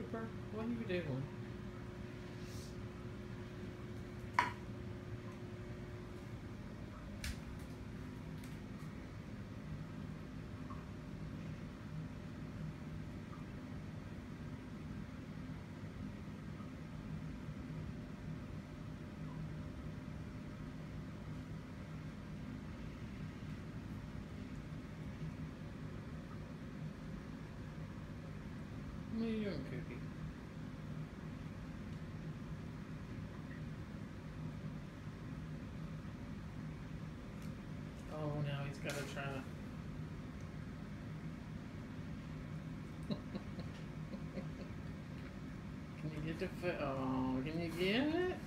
Cooper, what are you doing? What are you doing, Cookie? Oh, now he's got to try to... Can you get the foot? Oh, can you get it?